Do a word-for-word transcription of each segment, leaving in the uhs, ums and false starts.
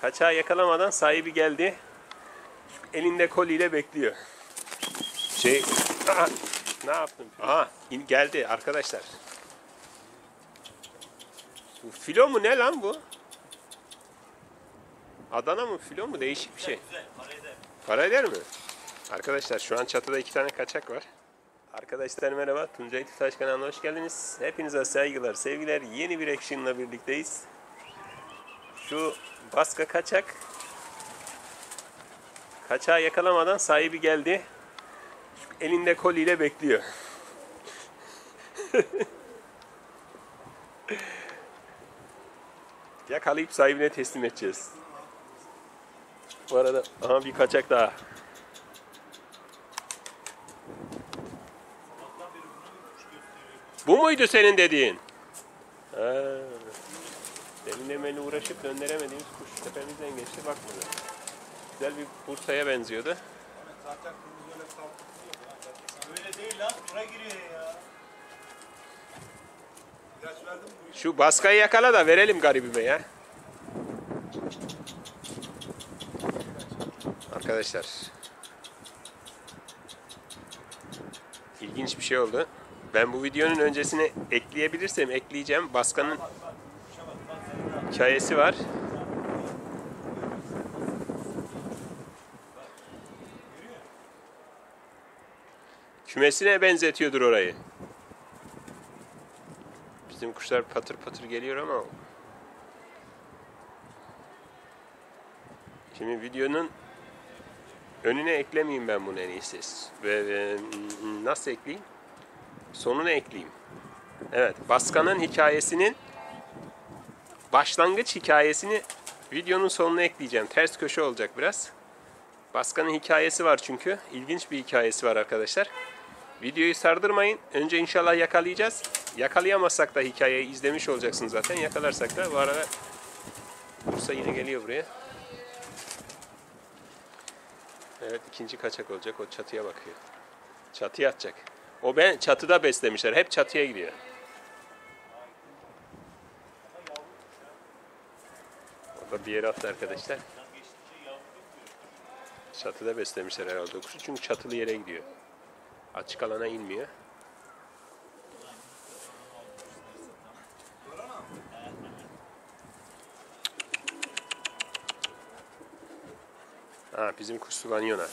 Kaçağı yakalamadan sahibi geldi. Elinde koliyle bekliyor. Şey, aha, ne yaptın? Aha, in, geldi arkadaşlar. Bu filo mu ne lan bu? Adana mı filo mu? Değişik bir şey. Güzel, para eder. Para eder mi? Arkadaşlar şu an çatıda iki tane kaçak var. Arkadaşlar merhaba. Tuncay Tütaş kanalına hoş geldiniz. Hepinize saygılar, sevgiler. Yeni bir action'la birlikteyiz. Şu baska kaçak. Kaçağı yakalamadan sahibi geldi. Elinde koliyle bekliyor. Yakalayıp sahibine teslim edeceğiz. Bu arada aha bir kaçak daha. Bu muydu senin dediğin? Ha. Demin demeli uğraşıp döndüremediğimiz kuş tepemizden geçti, bakmadı. Güzel bir Bursa'ya benziyordu. Zaten kırmızı öyle saltık. Öyle değil lan, tura giriyor ya. İlaç verdin mi bu işe? Şu baskayı yakala da verelim garibime ya. Arkadaşlar. İlginç bir şey oldu. Ben bu videonun öncesine ekleyebilirsem ekleyeceğim. Baskanın hikayesi var. Kümesine benzetiyordur orayı. Bizim kuşlar patır patır geliyor ama şimdi videonun önüne eklemeyeyim ben bunu en iyisi. Ve, ve nasıl ekleyeyim? Sonuna ekleyeyim. Evet, Baskan'ın hikayesinin başlangıç hikayesini videonun sonuna ekleyeceğim. Ters köşe olacak biraz. Baskan'ın hikayesi var çünkü. İlginç bir hikayesi var arkadaşlar. Videoyu sardırmayın. Önce inşallah yakalayacağız. Yakalayamazsak da hikayeyi izlemiş olacaksınız zaten. Yakalarsak da bu arada Bursa yine geliyor buraya. Evet, ikinci kaçak olacak. O çatıya bakıyor. Çatıya atacak. O ben çatıda beslemişler. Hep çatıya gidiyor. Orada bir yere attı arkadaşlar. Çatıda beslemişler herhalde kuşu. Çünkü çatılı yere gidiyor. Açık alana inmiyor. Ha, bizim kuş sulanıyor.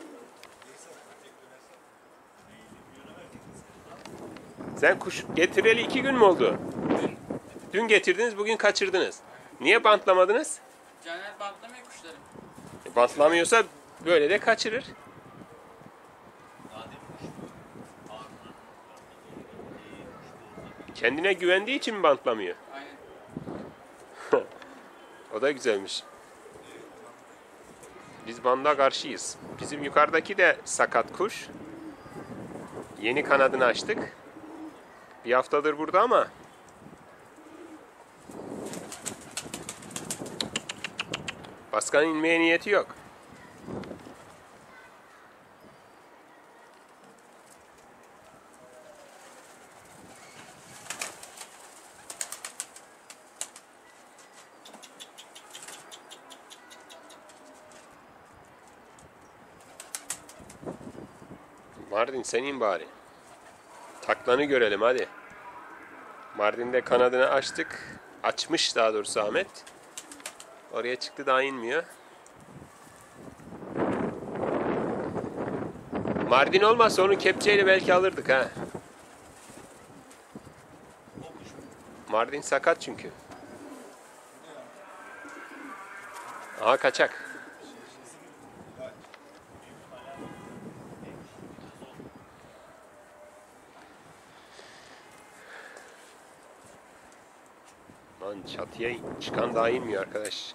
Sen kuş getireli iki gün mü oldu? Dün getirdiniz, bugün kaçırdınız. Niye bantlamadınız? Caner bantlamıyor kuşları. E, bantlamıyorsa böyle de kaçırır. Kendine güvendiği için mi bantlamıyor? Aynen. O da güzelmiş. Biz banda karşıyız. Bizim yukarıdaki de sakat kuş. Yeni kanadını açtık. Bir haftadır burada ama Baskan'ın inmeye niyeti yok. Mardin sen in bari. Taklanı görelim hadi. Mardin'de kanadını açtık. Açmış daha doğrusu Ahmet. Oraya çıktı, daha inmiyor. Mardin olmazsa onu kepçeyle belki alırdık ha. Mardin sakat çünkü. Aha kaçak. Lan çatıya çıkan daha inmiyor arkadaş.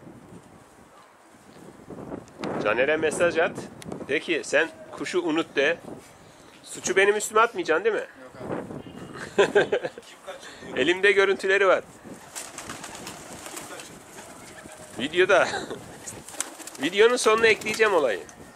Caner'e mesaj at. De ki sen kuşu unut de. Suçu benim üstüme atmayacaksın değil mi? Yok abi. Elimde görüntüleri var. Videoda. Videonun sonuna ekleyeceğim olayı.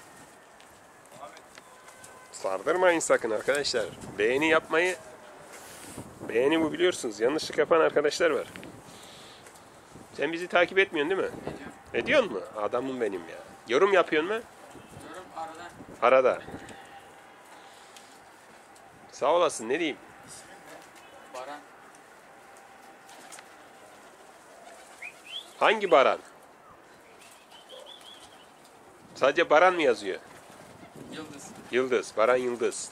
Sardırmayın sakın arkadaşlar. Beğeni yapmayı. Beğeni bu, biliyorsunuz. Yanlışlık yapan arkadaşlar var. Sen bizi takip etmiyorsun değil mi? Ediyor mu? Adamım benim ya. Yorum yapıyorsun mu? Yorum arada. Arada. Sağ olasın, ne diyeyim? Baran. Hangi Baran? Sadece Baran mı yazıyor? Yıldız. Yıldız, Baran Yıldız.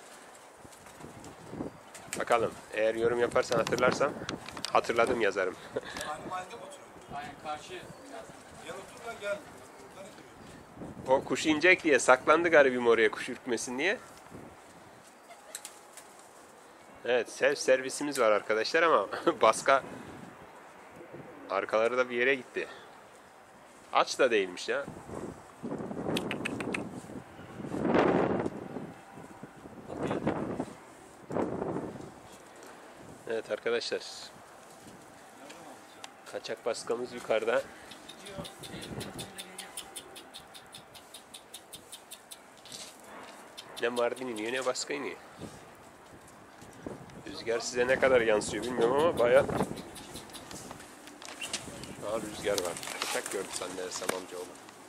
Bakalım, eğer yorum yaparsan hatırlarsam hatırladım yazarım. Hangi mahallede mi oturuyor? Aynen karşı binasında. Gel otur lan gel. Buradan oturuyor. O kuş inecek diye saklandı garibim oraya, kuş ürkmesin diye. Evet, self servisimiz var arkadaşlar ama baska arkaları da bir yere gitti. Aç da değilmiş ya. Evet arkadaşlar. Kaçak baskamız yukarıda. Ne Mardin iniyor ne baska iniyor. Rüzgar size ne kadar yansıyor bilmiyorum ama bayağı şu an rüzgar var. Kaçak gördü zannedersem amcaoğlu.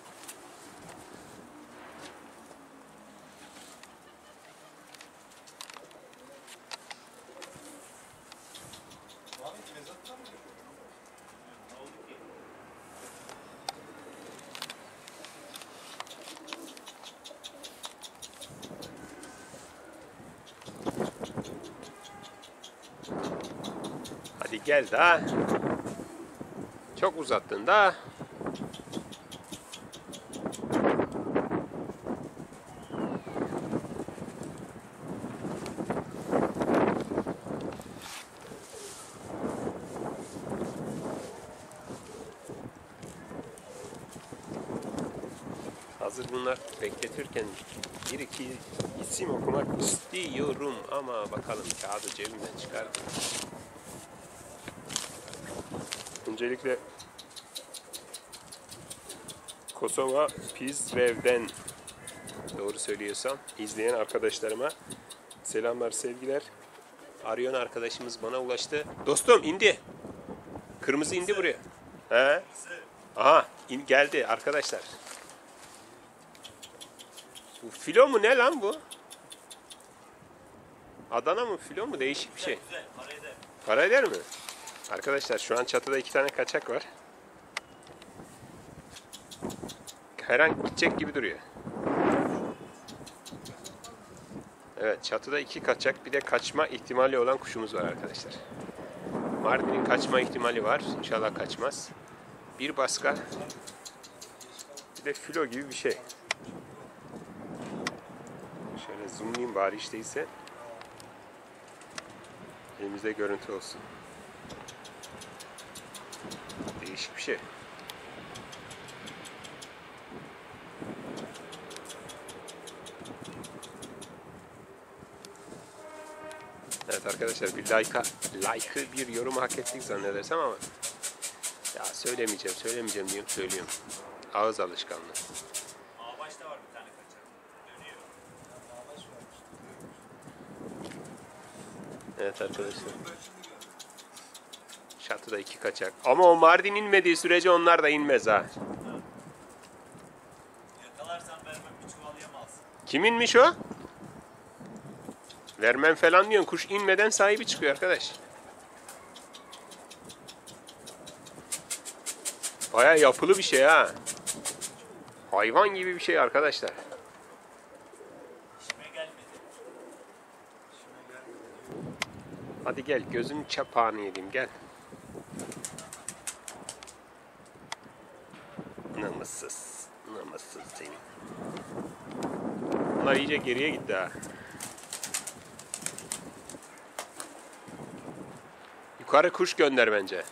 Abi mezattan mı? Ne oldu ki? Hadi gel daha. Çok uzattın da. Hazır bunlar bekletirken bir iki isim okumak istiyorum ama bakalım, kağıdı cebimden çıkardım. Öncelikle Kosova Prizrev'den, doğru söylüyorsam, izleyen arkadaşlarıma selamlar, sevgiler. Arayan arkadaşımız bana ulaştı. Dostum indi. Kırmızı indi buraya. He? Aha in, geldi arkadaşlar. Bu filo mu ne lan bu? Adana mı filo mu? Değişik bir şey. Güzel, para eder. Para eder mi? Arkadaşlar şu an çatıda iki tane kaçak var. Her an gidecek gibi duruyor. Evet, çatıda iki kaçak, bir de kaçma ihtimali olan kuşumuz var arkadaşlar. Mardin'in kaçma ihtimali var. İnşallah kaçmaz. Bir baska, bir de filo gibi bir şey. Şöyle zoomlayayım bari işte ise elimizde görüntü olsun. Değişik bir şey. Evet arkadaşlar, bir like'a like'ı bir yorumu hak ettik zannedersem ama ya söylemeyeceğim söylemeyeceğim diyorum, söylüyorum. Ağız alışkanlığı. Ağaçta var bir tane kaçak. Dönüyor. Ağaç var. Evet arkadaşlar. Çatıda iki kaçak. Ama o Mardin inmediği sürece onlar da inmez ha. Yakalarsan vermem, bir çuval yem alsın. Kiminmiş o? Vermem falan diyorsun. Kuş inmeden sahibi çıkıyor arkadaş. Baya yapılı bir şey ha. Hayvan gibi bir şey arkadaşlar. İşime gelmedi. İşime gelmedi. Hadi gel, gözünün çapağını yedim, gel. Namussuz. Namussuz seni. Bunlar iyice geriye gitti ha. Yukarı kuş gönder bence.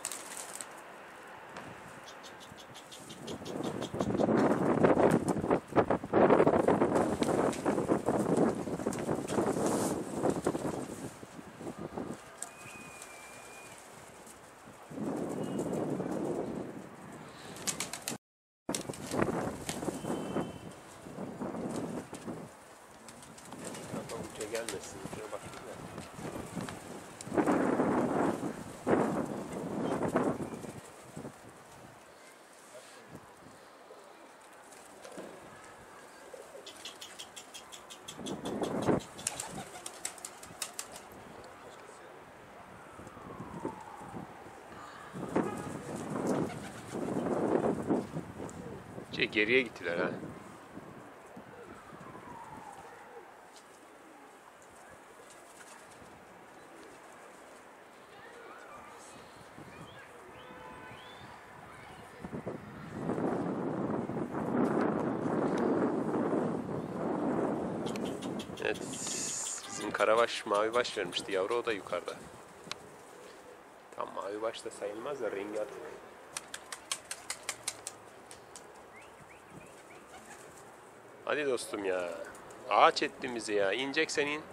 Uca gelmesin. Şuna bakayım da. Şey, geriye gittiler ha. Evet. Bizim karabaş mavi baş vermişti yavru, o da yukarıda. Tam mavi baş da sayılmaz da rengi atık. Hadi dostum ya. Ağaç ettin bizi ya. İneceksen in.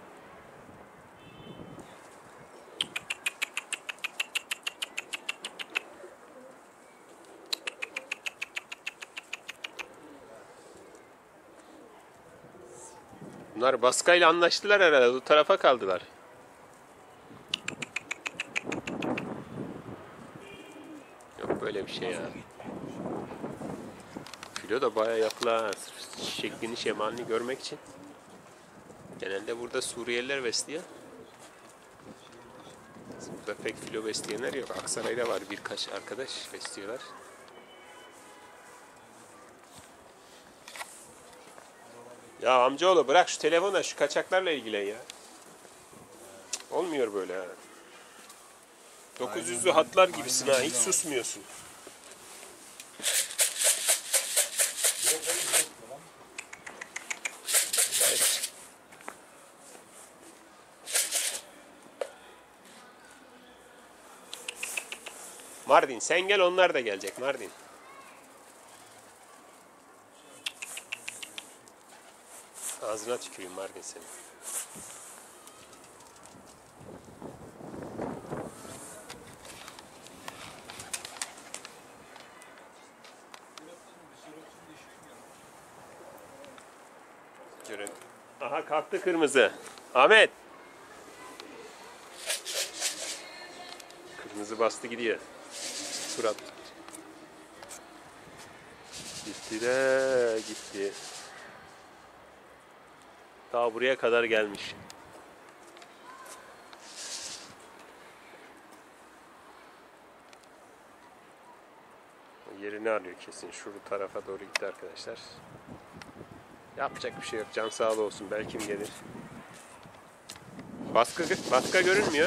Bunlar baskayla anlaştılar herhalde. Bu tarafa kaldılar. Yok böyle bir şey ya. Filo da bayağı yakla ha. Sırf şeklini şemalini görmek için. Genelde burada Suriyeliler besliyor. Burada pek filo besleyenler yok. Aksaray'da var birkaç arkadaş besliyorlar. Ya amcaoğlu bırak şu telefona, şu kaçaklarla ilgilen ya. Cık, olmuyor böyle ha. dokuz yüzlü hatlar gibisin ha, hiç susmuyorsun. Evet. Mardin sen gel, onlar da gelecek Mardin. Ağzına tüküreyim Mardin seni. Görün. Aha kalktı kırmızı. Ahmet. Kırmızı bastı gidiyor. Surat. Gitti de gitti. Daha buraya kadar gelmiş. Yerini arıyor kesin. Şu tarafa doğru gitti arkadaşlar. Yapacak bir şey yok. Can sağlığı olsun. Belki kim gelir. Baskı, baska görünmüyor.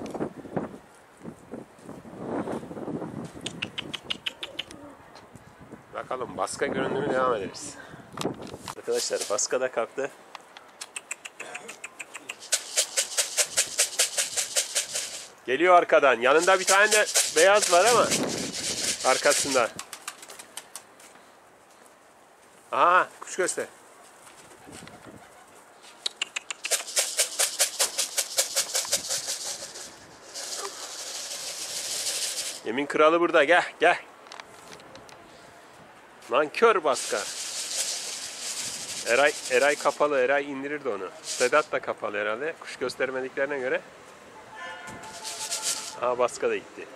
Bakalım baska göründüğünü devam ederiz. Arkadaşlar baska da kalktı. Geliyor arkadan. Yanında bir tane de beyaz var ama arkasında. Aha, kuş göster. Yemin kralı burada. Gel, gel. Nankör baska. Eray, Eray kapalı. Eray indirirdi onu. Sedat da kapalı herhalde. Kuş göstermediklerine göre. Aha baska da gitti.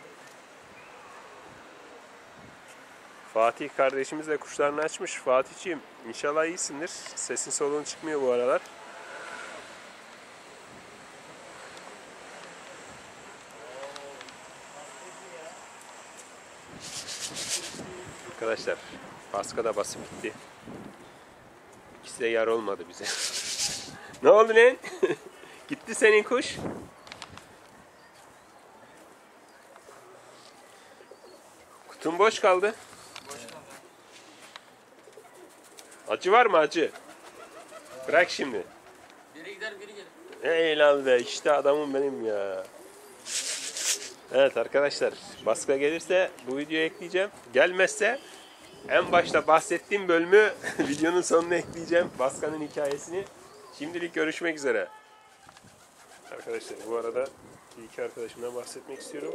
Fatih kardeşimiz de kuşlarını açmış. Fatihciğim inşallah iyisindir. Sesin soluğun çıkmıyor bu aralar. Arkadaşlar baska da basıp gitti. İkisi de yar olmadı bize. Ne oldu lan? Gitti senin kuş. Kutun boş kaldı. Acı var mı acı? Bırak şimdi. Biri gider biri gelir. Ey lan be, işte adamım benim ya. Evet arkadaşlar, baska gelirse bu videoyu ekleyeceğim. Gelmezse en başta bahsettiğim bölümü videonun sonuna ekleyeceğim. Baskanın hikayesini. Şimdilik görüşmek üzere. Arkadaşlar bu arada bir iki arkadaşımdan bahsetmek istiyorum.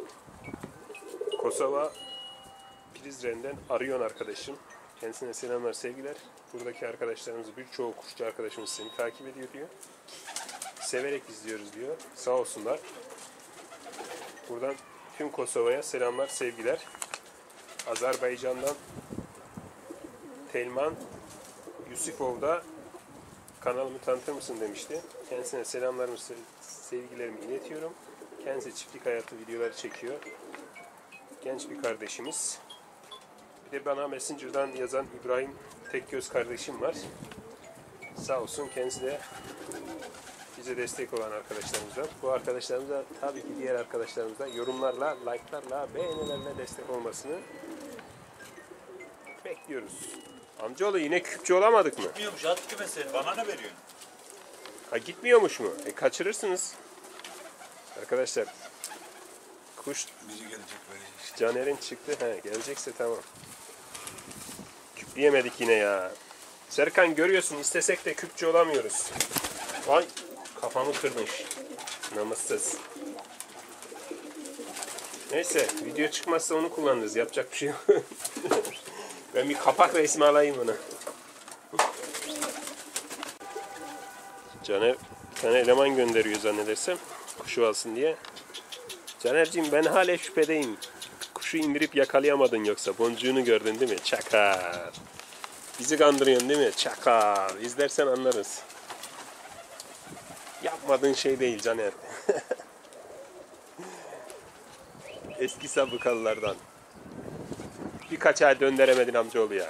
Kosova Prizren'den Aryon arkadaşım. Kendisine selamlar, sevgiler. Buradaki arkadaşlarımız, birçoğu kuşçu arkadaşımız seni takip ediyor diyor. Severek izliyoruz diyor. Sağ olsunlar. Buradan tüm Kosova'ya selamlar, sevgiler. Azerbaycan'dan Telman Yusufov da kanalımı tanıtır mısın demişti. Kendisine selamlarımı, sevgilerimi iletiyorum. Kendisi çiftlik hayatı videoları çekiyor. Genç bir kardeşimiz. Bir de bana Messenger'dan yazan İbrahim Tekgöz kardeşim var. Sağ olsun, kendisi de bize destek olan arkadaşlarımızdan. Bu arkadaşlarımıza, tabii ki diğer arkadaşlarımıza yorumlarla, like'larla, beğenilerle destek olmasını bekliyoruz. Amcaoğlu yine küpçü olamadık mı? Gitmiyormuş at kümesi. Bana ne veriyorsun? Ha, gitmiyormuş mu? E kaçırırsınız. Arkadaşlar kuş Biri gelecek böyle işte. Caner'in çıktı. He, gelecekse tamam. Küpleyemedik yine ya. Serkan görüyorsun, istesek de küpçü olamıyoruz. Ay kafamı kırmış. Namussuz. Neyse video çıkmazsa onu kullanırız. Yapacak bir şey yok. Ben bir kapak resmi alayım ona. Caner bir tane eleman gönderiyor zannedersem. Kuşu alsın diye. Caner'cim ben hala şüphedeyim. Kuşu indirip yakalayamadın yoksa. Boncuğunu gördün değil mi? Çakar. Bizi kandırıyorsun değil mi? Çakar. İzlersen anlarız. Yapmadığın şey değil Caner. Eski sabıkalılardan. Birkaç ay döndüremedin amcaoğlu ya.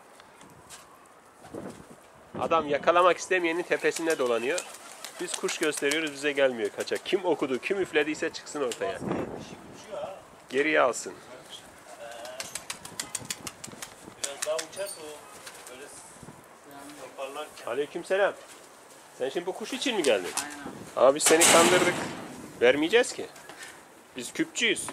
Adam yakalamak istemeyenin tepesinde dolanıyor. Biz kuş gösteriyoruz, bize gelmiyor kaçak. Kim okudu, kim üflediyse çıksın ortaya. Geriye alsın. Biraz daha uçarsa o böyle toparlarken. Aleykümselam. Sen şimdi bu kuş için mi geldin? Aynen abi. Abi seni kandırdık. Vermeyeceğiz ki. Biz küpçüyüz.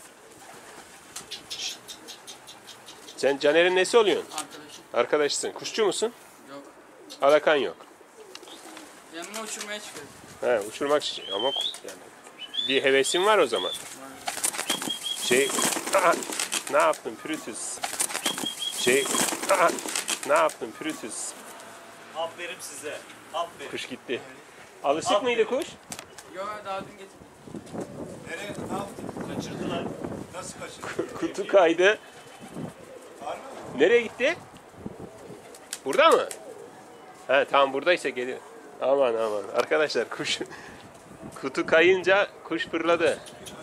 Şşt. Sen Caner'in nesi oluyorsun? Arkadaşım. Arkadaşsın. Kuşçu musun? Yok. Alakan yok. Yanına uçurmaya çıkıyorum. He, uçurmak için ama yani bir hevesin var o zaman. Şey, aa, ne yaptın Pürütüs? Şey, aa, ne yaptın Pürütüs? Aferin size. Aferin. Kuş gitti. Alışık Aferin. mıydı kuş? Yok daha dün getirdim. Nereye? Ne yaptın? Kaçırdılar. Nasıl kaçırdılar? Kutu kaydı. Var mı? Nereye gitti? Burada mı? He tamam, buradaysa geliyor. Aman aman. Arkadaşlar kuş kutu kayınca kuş fırladı.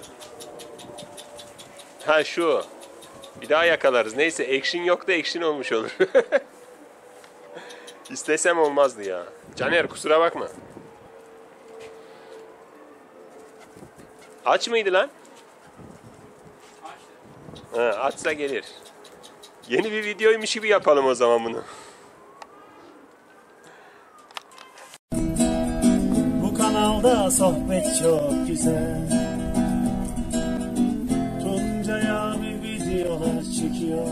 Ha şu. Bir daha yakalarız. Neyse action yok da action olmuş olur. İstesem olmazdı ya. Caner kusura bakma. Aç mıydı lan? Açtı. Ha, açsa gelir. Yeni bir videoymuş gibi yapalım o zaman bunu. Bu kanalda sohbet çok güzel. Tuncay abi videolar çekiyor.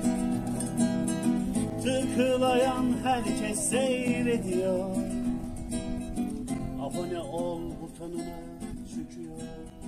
Tıklayan herkes seyrediyor. Abone ol butonuna çıkıyor.